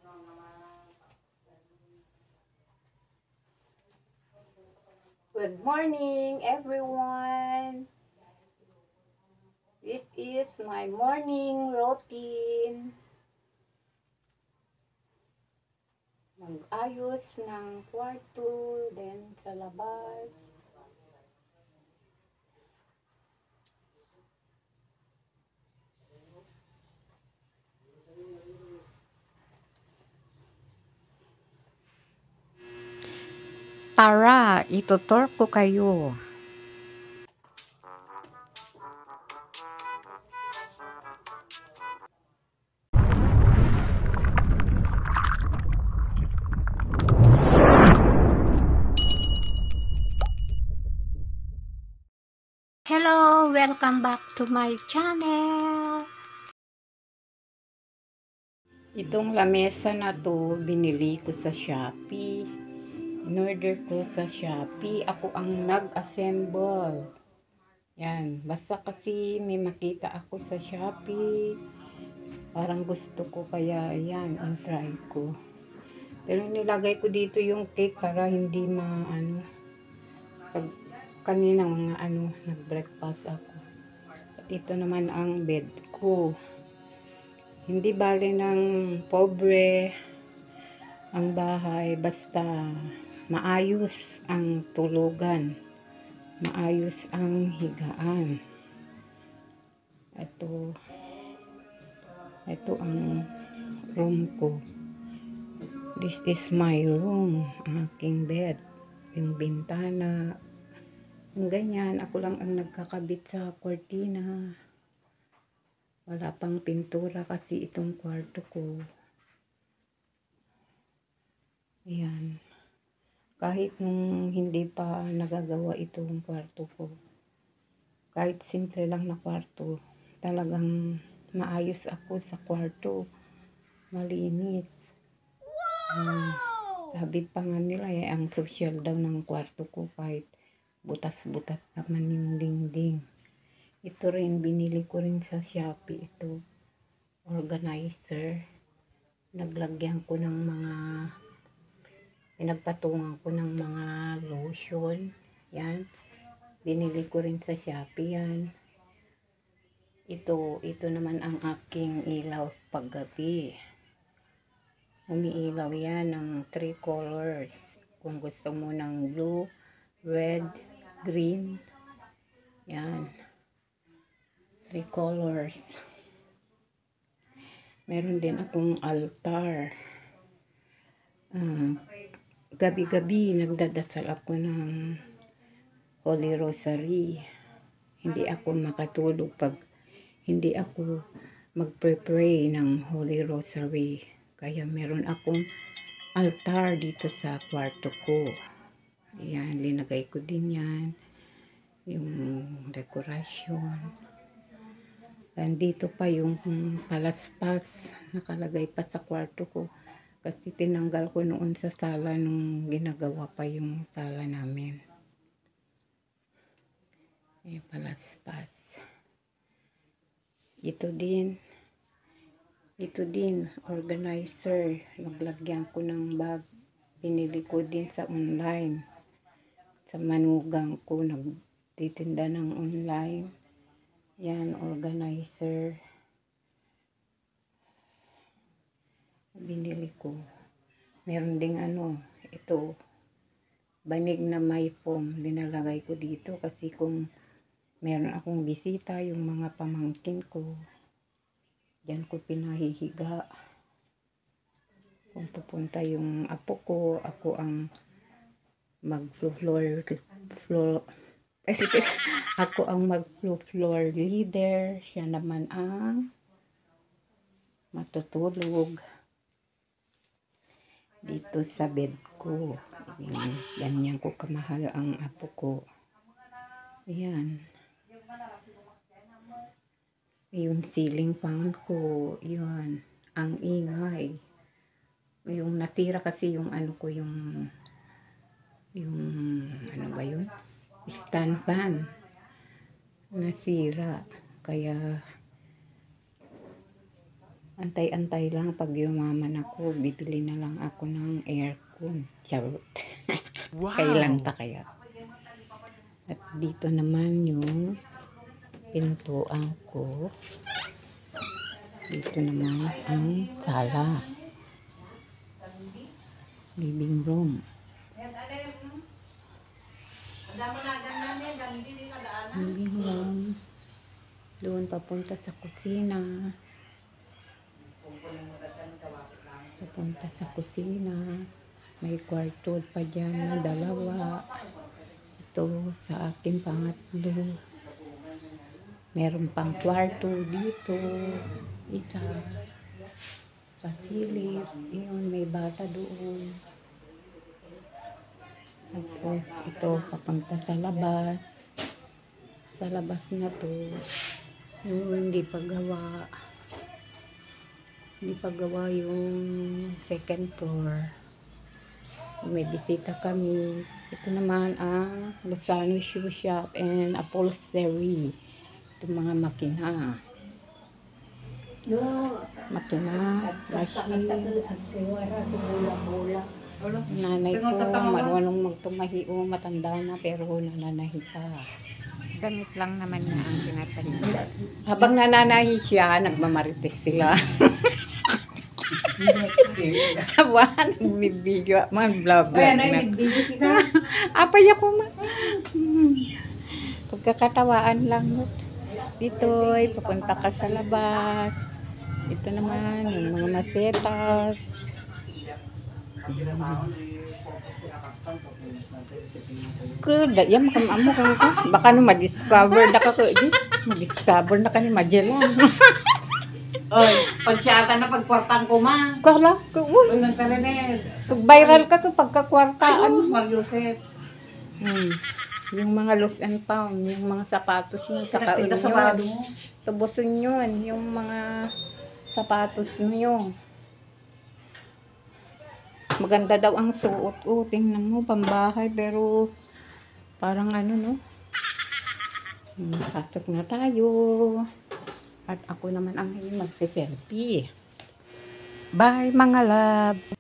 Good morning, everyone. This is my morning routine. Mag-ayos ng kwarto, then sa labas. Tara, itutur ko kayo. Hello, welcome back to my channel. Itong lamesa na to, binili ko sa Shopee. In-order ko sa Shopee. Ako ang nag-assemble. Yan. Basta kasi may makita ako sa Shopee. Parang gusto ko, kaya yan, try ko. Pero nilagay ko dito yung cake para hindi pag kanina nag-breakfast ako. At ito naman ang bed ko. Hindi bale ng pobre ang bahay, basta maayos ang tulugan, maayos ang higaan. Ito ang room ko. This is my room, aking bed, yung bintana, yung ganyan. Ako lang ang nagkakabit sa kortina. Wala pang pintura kasi itong kwarto ko. Ayan. Kahit nung hindi pa nagagawa itong kwarto ko, kahit simple lang na kwarto, talagang maayos ako sa kwarto. Malinis. Sabi pa nga nila ang social daw ng kwarto ko kahit butas-butas naman yung dingding. Ito rin, binili ko rin sa Shopee. Ito, organizer. Naglagyan ko ng pinagpatungan ko ng mga lotion. Yan. Binili ko rin sa Shopee yan. Ito naman ang aking ilaw paggabi. Umiilaw yan ng 3 colors. Kung gusto mo ng blue, red, green. Yan. 3 colors. Meron din akong altar. Gabi-gabi nagdadasal ako ng Holy Rosary. Hindi ako makatulog pag hindi ako magpre-pray ng Holy Rosary. Kaya meron akong altar dito sa kwarto ko. Ayan, linagay ko din yan. Yung dekorasyon. Nandito pa yung palaspas nakalagay pa sa kwarto ko kasi tinanggal ko noon sa sala nung ginagawa pa yung sala namin. Palaspas. Ito din organizer. Naglagyan ko ng bag. Pinili ko din sa online. Sa manugang ko, nagtitinda ng online. Yan, organizer. Binili ko. Meron ding ito, banig na may foam. Linalagay ko dito kasi kung meron akong bisita, yung mga pamangkin ko, diyan ko pinahihiga. Kung pupunta yung apo ko, ako ang ako ang mag-floor leader. Siya naman ang matutulog dito sa bed ko. Ganyan ko kamahal ang apo ko. Ayan. Yung ceiling fan ko, yun. Ang ingay. Yung natira kasi yung yung stand fan. Nasira. Kaya Antay-antay lang pag yumaman ako, bibili na lang ako ng aircon. Charot. Kailan pa kaya? At dito naman yung pintuan ko. Dito naman ang sala. Living room. Living room. Doon papunta sa kusina. Papunta sa kusina. May kwarto pa dyan na dalawa. Ito sa akin pangatlo. Meron pang kwarto dito. Isa. Pasilip. Yun, may bata doon. Tapos ito papunta sa labas. Sa labas na to. Yung hindi pa gawa. Hindi pa gawa yung second floor. May bisita kami. Ito naman ang Lozano Shoe Shop and Upholstery. Ito mga makina. Makina, machine. Nanay ko, marunong magtumahi o matanda na pero nananahi pa. Gamit lang naman niya ang tinatanim. Habang nananahi siya, nagmamarites sila. Tawa, nagbibidyo. Man, blah, blah. Kaya nagbibidyo sila. Apay ako ma. Pagkakatawaan lang. Dito, ay papunta ka sa labas. Ito naman, yung mga masetas. Kuda, yan makamamo ka. Baka no ma-discover na ka ko. Ma-discover na ka ni Magellan. Oy, pagsiyata na pagkwartang ko ma. Kala ko. Uy, nagtarinid. Pag-viral ka to pagkakwartaan. Ay, sus, Mariusep. Yung mga lost and found, yung mga sapatos nyo, saka Pinakita sa yun. bado mo. Tubusin yun, yung mga sapatos nyo. Maganda daw ang suot. Tingnan mo, pambahay, pero parang ano, no? Pasok na tayo. At ako naman ang magsiselfie. Bye, mga loves!